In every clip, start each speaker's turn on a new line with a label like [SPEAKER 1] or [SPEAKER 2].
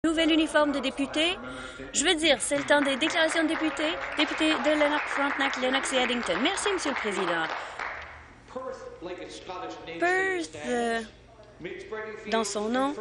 [SPEAKER 1] Nouvel uniforme de député. Je veux dire, c'est le temps des déclarations de députés. Député de Lanark, Frontenac, Lennox et Addington. Merci, Monsieur le Président. Perth, dans son nom,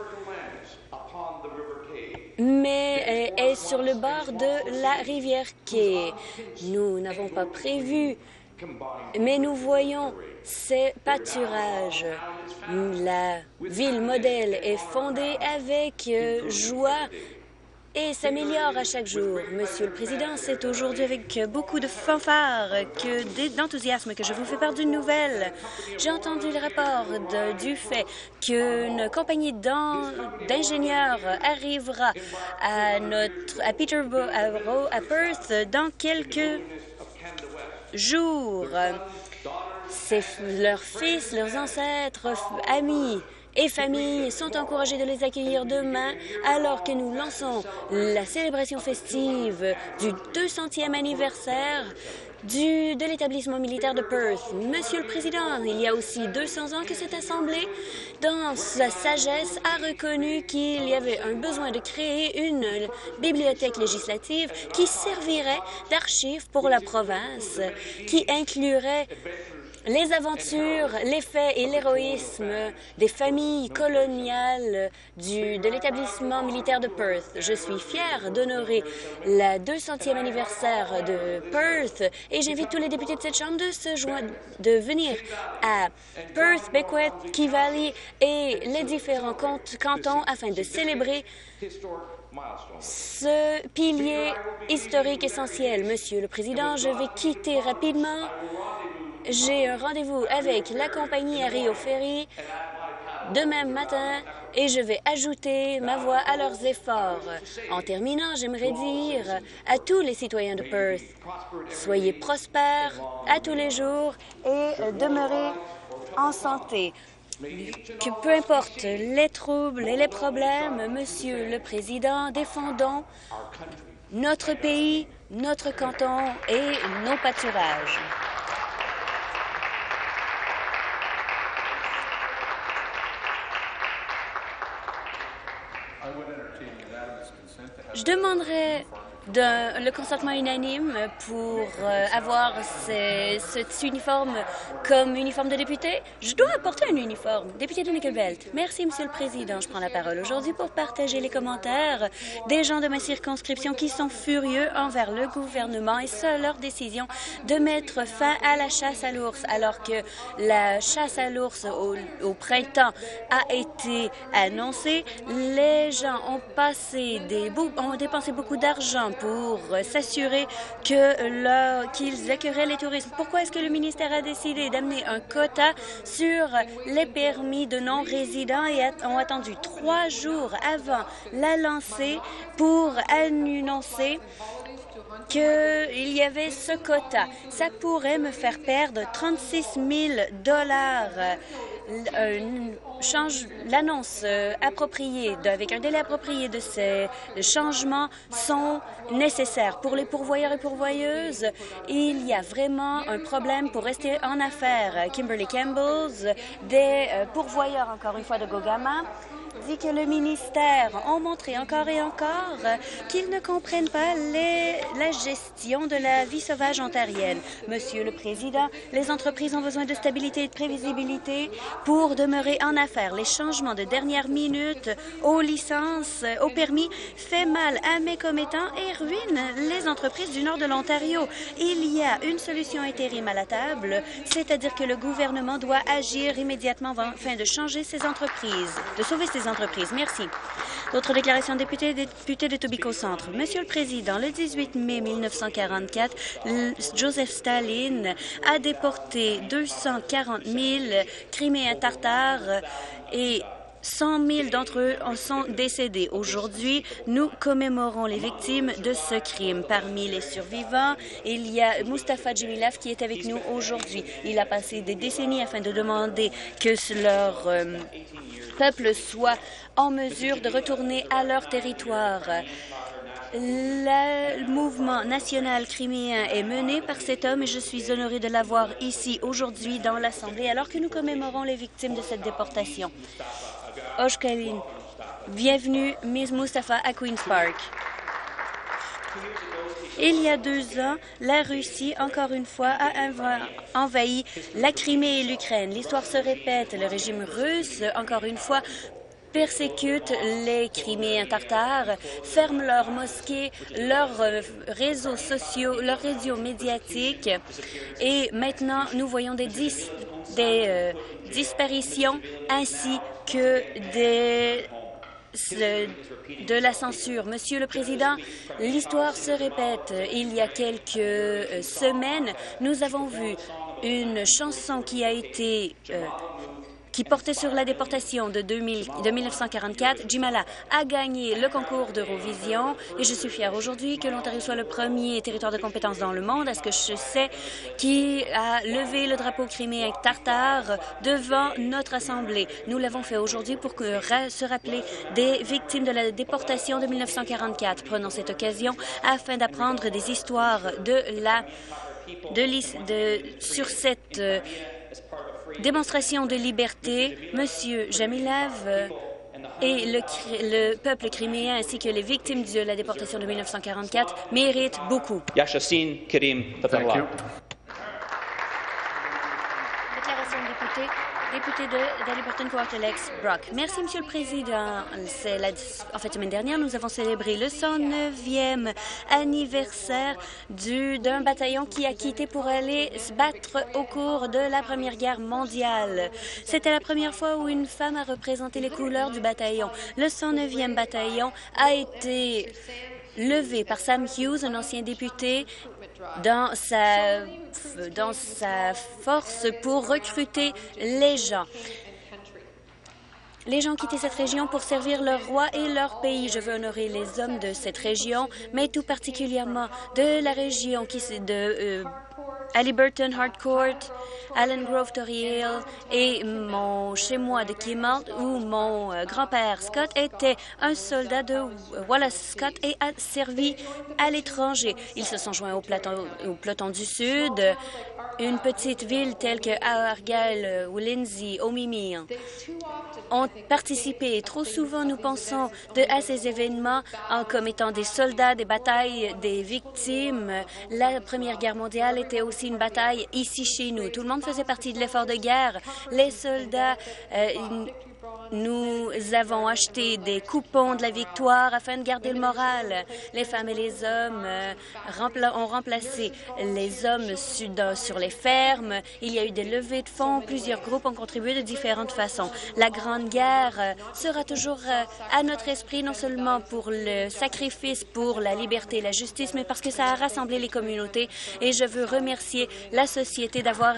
[SPEAKER 1] mais est sur le bord de la rivière Key. Nous n'avons pas prévu, mais nous voyons ces pâturages. La ville modèle est fondée avec joie et s'améliore à chaque jour. Monsieur le Président, c'est aujourd'hui avec beaucoup de fanfare d'enthousiasme que je vous fais part d'une nouvelle. J'ai entendu le rapport du fait qu'une compagnie d'ingénieurs arrivera à Peterborough, à Perth, dans quelques jours. Leurs fils, leurs ancêtres, amis et familles sont encouragés de les accueillir demain alors que nous lançons la célébration festive du 200e anniversaire de l'établissement militaire de Perth. Monsieur le Président, il y a aussi 200 ans que cette Assemblée, dans sa sagesse, a reconnu qu'il y avait un besoin de créer une bibliothèque législative qui servirait d'archive pour la province, qui inclurait les aventures, les faits et l'héroïsme des familles coloniales de l'établissement militaire de Perth. Je suis fière d'honorer le 200e anniversaire de Perth et j'invite tous les députés de cette Chambre de venir à Perth, Beckwith, Key Valley et les différents cantons afin de célébrer ce pilier historique essentiel. Monsieur le Président, je vais quitter rapidement. J'ai un rendez-vous avec la compagnie à Rio Ferry demain matin et je vais ajouter ma voix à leurs efforts. En terminant, j'aimerais dire à tous les citoyens de Perth, soyez prospères à tous les jours et demeurez en santé. Que peu importe les troubles et les problèmes, Monsieur le Président, défendons notre pays, notre canton et nos pâturages. Je demanderai le consentement unanime pour avoir cet uniforme comme uniforme de député. Je dois apporter un uniforme. Député de Nickel Belt. Merci, Monsieur le Président. Je prends la parole aujourd'hui pour partager les commentaires des gens de ma circonscription qui sont furieux envers le gouvernement et leur décision de mettre fin à la chasse à l'ours, alors que la chasse à l'ours au printemps a été annoncée. Les gens ont dépensé beaucoup d'argent pour s'assurer qu'ils accueilleraient les touristes. Pourquoi est-ce que le ministère a décidé d'amener un quota sur les permis de non-résidents et ont attendu 3 jours avant la lancée pour annoncer qu'il y avait ce quota? Ça pourrait me faire perdre 36 000 $. L'annonce appropriée, avec un délai approprié de ces changements sont nécessaires. Pour les pourvoyeurs et pourvoyeuses, il y a vraiment un problème pour rester en affaires. Kimberly Campbell, des pourvoyeurs, encore une fois, de Gogama, dit que le ministère a montré encore et encore qu'ils ne comprennent pas la gestion de la vie sauvage ontarienne. Monsieur le Président, les entreprises ont besoin de stabilité et de prévisibilité pour demeurer en affaires. Les changements de dernière minute aux licences, aux permis, fait mal à mes commettants et ruinent les entreprises du nord de l'Ontario. Il y a une solution intérim à la table, c'est-à-dire que le gouvernement doit agir immédiatement afin de changer ces entreprises, de sauver ces entreprises. Merci. D'autres déclarations de députés de Tobico Centre. Monsieur le Président, le 18 mai 1944, Joseph Staline a déporté 240 000 Criméens tartares et 100 000 d'entre eux en sont décédés. Aujourd'hui, nous commémorons les victimes de ce crime. Parmi les survivants, il y a Mustafa Djemilov qui est avec nous aujourd'hui. Il a passé des décennies afin de demander que leur peuple soit en mesure de retourner à leur territoire. Le mouvement national criméen est mené par cet homme et je suis honorée de l'avoir ici aujourd'hui dans l'Assemblée alors que nous commémorons les victimes de cette déportation. Oshkalin Bienvenue, Ms. Mustafa, à Queen's Park. Il y a 2 ans, la Russie, encore une fois, a envahi la Crimée et l'Ukraine. L'histoire se répète. Le régime russe, encore une fois, persécute les Criméens tartares, ferme leurs mosquées, leurs réseaux sociaux, leurs réseaux médiatiques. Et maintenant, nous voyons des disparitions ainsi que de la censure. Monsieur le Président, l'histoire se répète. Il y a quelques semaines, nous avons vu une chanson qui portait sur la déportation de 1944. Jimala a gagné le concours d'Eurovision et je suis fière aujourd'hui que l'Ontario soit le premier territoire de compétence dans le monde, à ce que je sais, qui a levé le drapeau criméen tartare devant notre Assemblée. Nous l'avons fait aujourd'hui pour se rappeler des victimes de la déportation de 1944. Prenons cette occasion afin d'apprendre des histoires sur cette démonstration de liberté. Monsieur Jamilav et le peuple criméen ainsi que les victimes de la déportation de 1944 méritent beaucoup.
[SPEAKER 2] Yashassin Karim Fatallah.
[SPEAKER 1] Déclaration de député de Haliburton-Coartelex Brock. Merci, Monsieur le Président. En fait, semaine dernière, nous avons célébré le 109e anniversaire d'un bataillon qui a quitté pour aller se battre au cours de la Première Guerre mondiale. C'était la première fois où une femme a représenté les couleurs du bataillon. Le 109e bataillon a été levé par Sam Hughes, un ancien député, dans sa force pour recruter les gens. Les gens quittent cette région pour servir leur roi et leur pays. Je veux honorer les hommes de cette région, mais tout particulièrement de la région Haliburton, Harcourt, Allen Grove, Tory Hill et chez moi de Kimmel, où mon grand-père Scott était un soldat de Wallace Scott et a servi à l'étranger. Ils se sont joints au peloton du Sud, une petite ville telle que Argyle ou Lindsay, Omimi ont participé. Trop souvent, nous pensons à ces événements comme étant des soldats, des batailles, des victimes. La Première Guerre mondiale était aussi une bataille ici chez nous. Tout le monde faisait partie de l'effort de guerre. Les soldats, nous avons acheté des coupons de la victoire afin de garder le moral. Les femmes et les hommes ont remplacé les hommes sur les fermes. Il y a eu des levées de fonds. Plusieurs groupes ont contribué de différentes façons. La Grande Guerre sera toujours à notre esprit, non seulement pour le sacrifice pour la liberté et la justice, mais parce que ça a rassemblé les communautés. Et je veux remercier la société d'avoir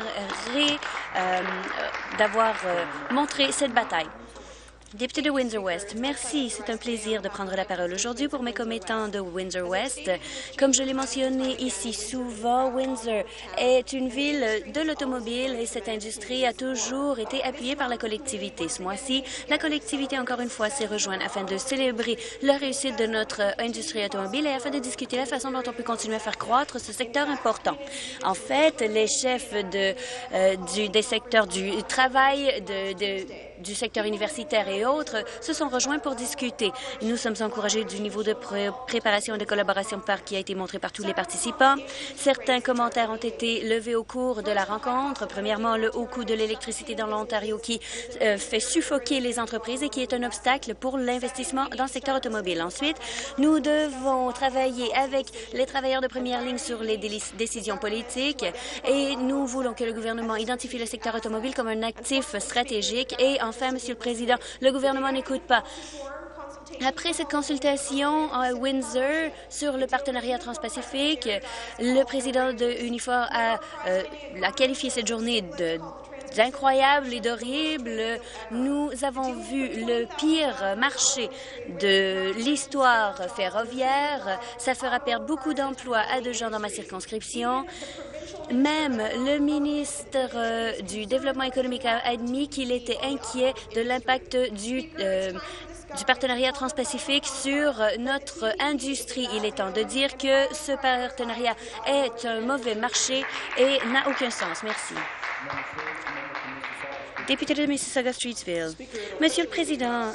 [SPEAKER 1] montré cette bataille. Député de Windsor-West, merci. C'est un plaisir de prendre la parole aujourd'hui pour mes commettants de Windsor-West. Comme je l'ai mentionné ici souvent, Windsor est une ville de l'automobile et cette industrie a toujours été appuyée par la collectivité. Ce mois-ci, la collectivité, encore une fois, s'est rejointe afin de célébrer la réussite de notre industrie automobile et afin de discuter la façon dont on peut continuer à faire croître ce secteur important. En fait, les chefs des secteurs du travail, du secteur universitaire et autres se sont rejoints pour discuter. Nous sommes encouragés du niveau de préparation et de collaboration qui a été montré par tous les participants. Certains commentaires ont été levés au cours de la rencontre. Premièrement, le haut coût de l'électricité dans l'Ontario qui fait suffoquer les entreprises et qui est un obstacle pour l'investissement dans le secteur automobile. Ensuite, nous devons travailler avec les travailleurs de première ligne sur les décisions politiques et nous voulons que le gouvernement identifie le secteur automobile comme un actif stratégique. Et enfin, Monsieur le Président, le gouvernement n'écoute pas. Après cette consultation à Windsor sur le partenariat transpacifique, le président de Unifor a qualifié cette journée d'incroyable et d'horrible. Nous avons vu le pire marché de l'histoire ferroviaire. Ça fera perdre beaucoup d'emplois à de gens dans ma circonscription. Même le ministre du Développement économique a admis qu'il était inquiet de l'impact du partenariat transpacifique sur notre industrie. Il est temps de dire que ce partenariat est un mauvais marché et n'a aucun sens. Merci. Député de Mississauga-Streetsville. Monsieur le Président,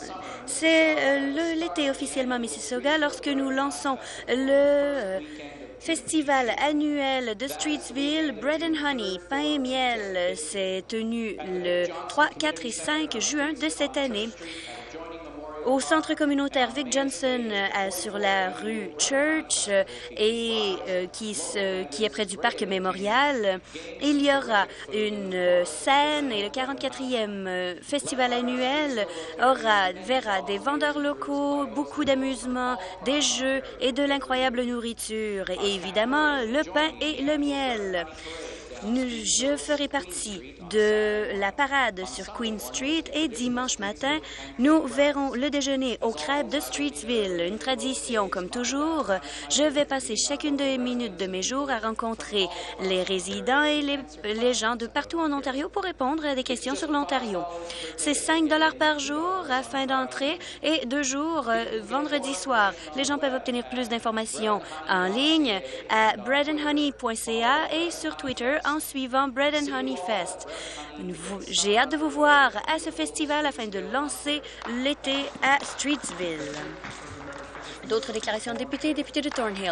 [SPEAKER 1] C'est l'été officiellement à Mississauga lorsque nous lançons le festival annuel de Streetsville, Bread and Honey, pain et miel. C'est tenu le 3, 4 et 5 juin de cette année. Au centre communautaire Vic Johnson sur la rue Church et qui est près du parc mémorial, il y aura une scène et le 44e festival annuel verra des vendeurs locaux, beaucoup d'amusements, des jeux et de l'incroyable nourriture et évidemment le pain et le miel. Je ferai partie de la parade sur Queen Street et dimanche matin, nous verrons le déjeuner au crêpes de Streetsville. Une tradition, comme toujours. Je vais passer chacune des minutes de mes jours à rencontrer les résidents et les gens de partout en Ontario pour répondre à des questions sur l'Ontario. C'est 5 $ par jour à fin d'entrée et 2 jours vendredi soir. Les gens peuvent obtenir plus d'informations en ligne à breadandhoney.ca et sur Twitter en suivant Bread and Honey Fest. J'ai hâte de vous voir à ce festival afin de lancer l'été à Streetsville. D'autres déclarations de députés, député de Thornhill.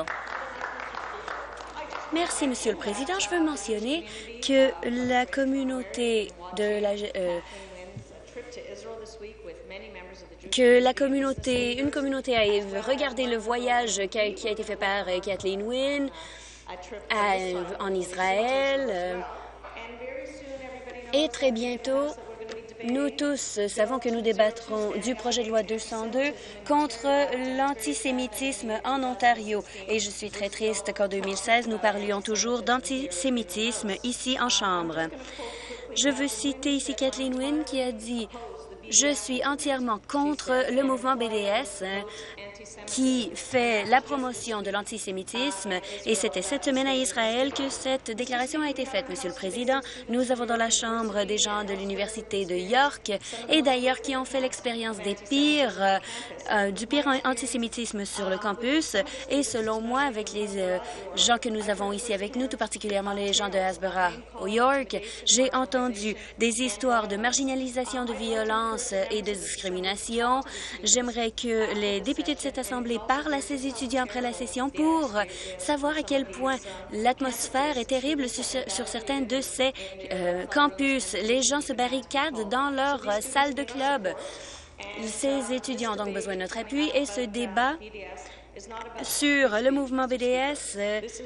[SPEAKER 1] Merci, Monsieur le Président. Je veux mentionner que la communauté de une communauté a regardé le voyage qui a été fait par Kathleen Wynne en Israël. Et très bientôt, nous tous savons que nous débattrons du projet de loi 202 contre l'antisémitisme en Ontario. Et je suis très triste qu'en 2016, nous parlions toujours d'antisémitisme ici en Chambre. Je veux citer ici Kathleen Wynne qui a dit « Je suis entièrement contre le mouvement BDS qui fait la promotion de l'antisémitisme et c'était cette semaine à Israël que cette déclaration a été faite, Monsieur le Président. Nous avons dans la Chambre des gens de l'Université de York et d'ailleurs qui ont fait l'expérience du pire antisémitisme sur le campus et selon moi, avec les gens que nous avons ici avec nous, tout particulièrement les gens de Hasbara au York, j'ai entendu des histoires de marginalisation, de violence et de discrimination. J'aimerais que les députés de cette Assemblée parlent à ces étudiants après la session pour savoir à quel point l'atmosphère est terrible sur certains de ces campus. Les gens se barricadent dans leur salle de club. Ces étudiants ont donc besoin de notre appui et ce débat sur le mouvement BDS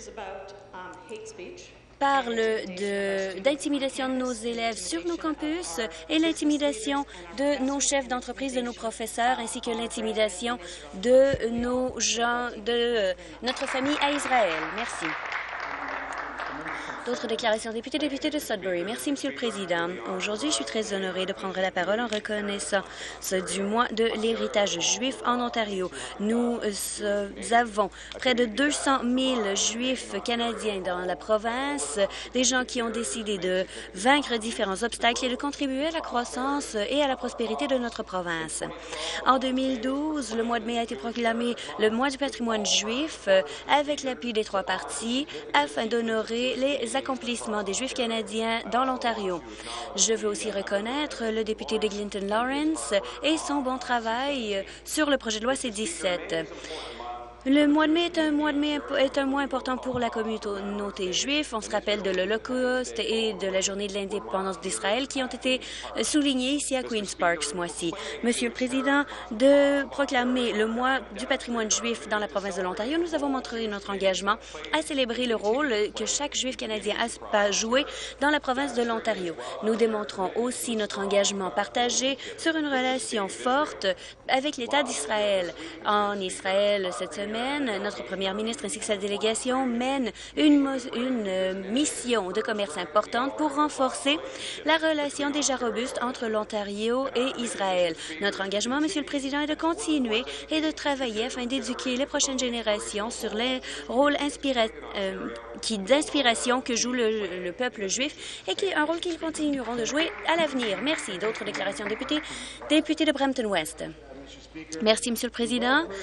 [SPEAKER 1] parle d'intimidation de nos élèves sur nos campus et l'intimidation de nos chefs d'entreprise, de nos professeurs, ainsi que l'intimidation de nos gens, de notre famille à Israël. Merci. D'autres déclarations députés de Sudbury. Merci, Monsieur le Président. Aujourd'hui, je suis très honorée de prendre la parole en reconnaissance du mois de l'héritage juif en Ontario. Nous avons près de 200 000 Juifs canadiens dans la province, des gens qui ont décidé de vaincre différents obstacles et de contribuer à la croissance et à la prospérité de notre province. En 2012, le mois de mai a été proclamé le mois du patrimoine juif avec l'appui des 3 partis afin d'honorer les accomplissements des Juifs canadiens dans l'Ontario. Je veux aussi reconnaître le député de Glinton Lawrence et son bon travail sur le projet de loi C-17. Le mois de mai est un mois important pour la communauté juive. On se rappelle de l'Holocauste et de la journée de l'indépendance d'Israël qui ont été soulignés ici à Queen's Park ce mois-ci. Monsieur le Président, de proclamer le mois du patrimoine juif dans la province de l'Ontario, nous avons montré notre engagement à célébrer le rôle que chaque Juif canadien a joué dans la province de l'Ontario. Nous démontrons aussi notre engagement partagé sur une relation forte avec l'État d'Israël. En Israël, cette semaine, notre première ministre ainsi que sa délégation mènent une mission de commerce importante pour renforcer la relation déjà robuste entre l'Ontario et Israël. Notre engagement, Monsieur le Président, est de continuer et de travailler afin d'éduquer les prochaines générations sur les rôles d'inspiration que joue le peuple juif et un rôle qu'ils continueront de jouer à l'avenir. Merci. D'autres déclarations de députés. Député de Brampton West. Merci, Monsieur le Président.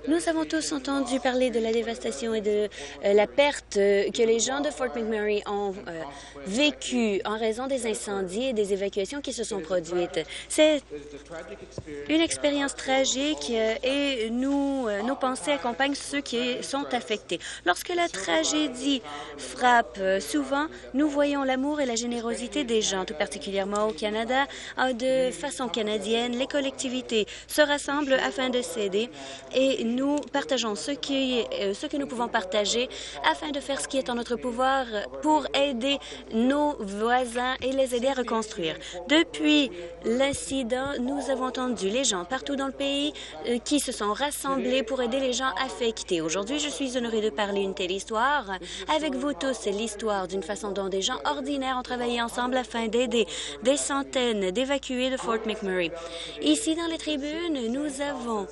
[SPEAKER 1] Nous avons tous entendu parler de la dévastation et de la perte que les gens de Fort McMurray ont vécue en raison des incendies et des évacuations qui se sont produites. C'est une expérience tragique et nos pensées accompagnent ceux qui sont affectés. Lorsque la tragédie frappe, souvent, nous voyons l'amour et la générosité des gens, tout particulièrement au Canada. De façon canadienne, les collectivités se rassemblent afin de s'aider et nous partageons ce que nous pouvons partager afin de faire ce qui est en notre pouvoir pour aider nos voisins et les aider à reconstruire. Depuis l'incident, nous avons entendu les gens partout dans le pays qui se sont rassemblés pour aider les gens affectés. Aujourd'hui, je suis honorée de parler une telle histoire avec vous tous. C'est l'histoire d'une façon dont des gens ordinaires ont travaillé ensemble afin d'aider des centaines d'évacués de Fort McMurray. Ici, dans les tribunes, nous avons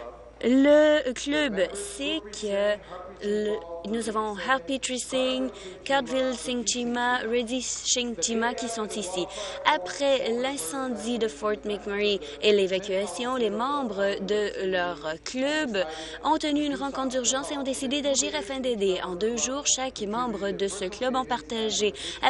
[SPEAKER 1] le club Sikh, nous avons Harpitri Singh, Cardville Singh Chima, Reddy Singh Chima qui sont ici. Après l'incendie de Fort McMurray et l'évacuation, les membres de leur club ont tenu une rencontre d'urgence et ont décidé d'agir afin d'aider. En 2 jours, chaque membre de ce club ont partagé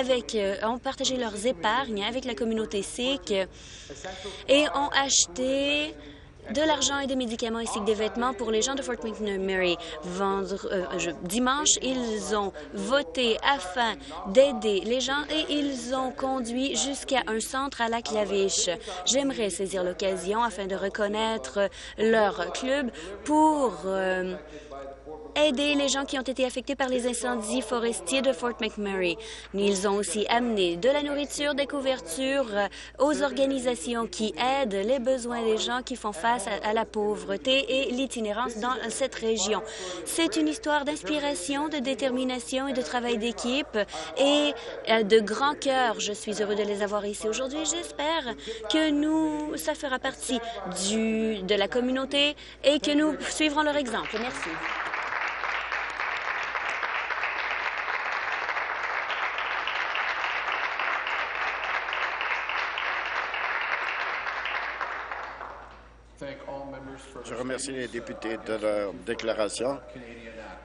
[SPEAKER 1] leurs épargnes avec la communauté Sikh et ont acheté de l'argent et des médicaments ainsi que des vêtements pour les gens de Fort McMurray. Dimanche, ils ont voté afin d'aider les gens et ils ont conduit jusqu'à un centre à Lac-La-Viche. J'aimerais saisir l'occasion afin de reconnaître leur club pour aider les gens qui ont été affectés par les incendies forestiers de Fort McMurray. Ils ont aussi amené de la nourriture, des couvertures aux organisations qui aident les besoins des gens qui font face à la pauvreté et l'itinérance dans cette région. C'est une histoire d'inspiration, de détermination et de travail d'équipe et de grand cœur. Je suis heureux de les avoir ici aujourd'hui. J'espère que ça fera partie de la communauté et que nous suivrons leur exemple. Merci.
[SPEAKER 3] Je remercie les députés de leur déclaration.